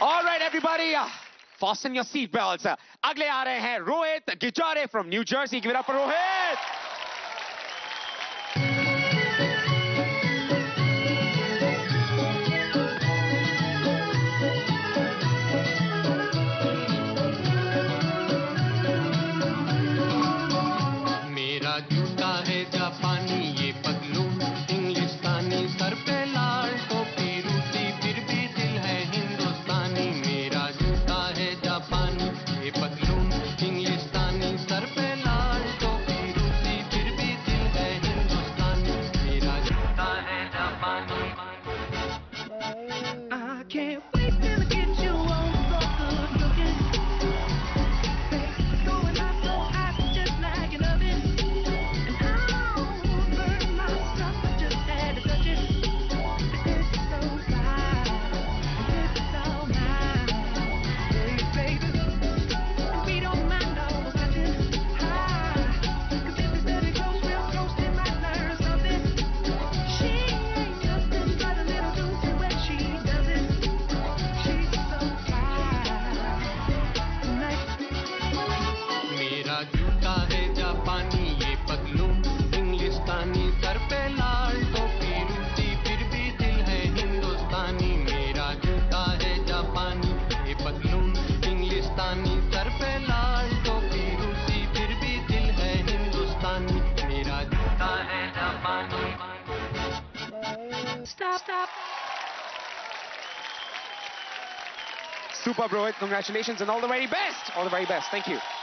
All right, everybody, fasten your seat belts. अगले आ रहे हैं Rohit गिचारे from New Jersey. Give it up for Rohit. मेरा जूता है जापानी, ये पतलून इंग्लिस्तानी, सर पे लाल टोपी रूसी, फिर भी दिल है हिंदुस्तानी। मेरा जूता है जापानी, ये पतलून इंग्लिस्तानी, सर पे लाल टोपी रूसी, फिर भी दिल है हिंदुस्तानी। मेरा जूता है जापानी। I can't wait till I get you on so good looking. Going hot so hot, just like an oven. And I'll burn myself, I just had to touch it. It's so fine, it's all mine. Hey baby, we don't mind all the touching. High, 'cause if it's very close, real close, it might learn something. She ain't nothing but a little doozy when she does it. She's so fine. मेरा जूता है जापानी, ये पतलून इंग्लिस्तानी, sir पे लाल टोपी रूसी, फिर भी दिल है हिंदुस्तानी। मेरा जूता है जापानी, ये पतलून इंग्लिस्तानी, सर पे लाल टोपी रूसी, फिर भी दिल है हिंदुस्तानी। मेरा जूता है जापानी। Stop. Super, Rohit. Congratulations and all the very best. All the very best. Thank you.